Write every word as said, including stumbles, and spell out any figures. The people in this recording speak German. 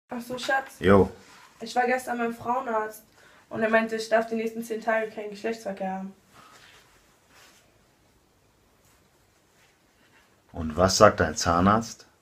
Ach so, Schatz. Jo. Ich war gestern beim Frauenarzt und er meinte, ich darf die nächsten zehn Tage keinen Geschlechtsverkehr haben. Und was sagt dein Zahnarzt?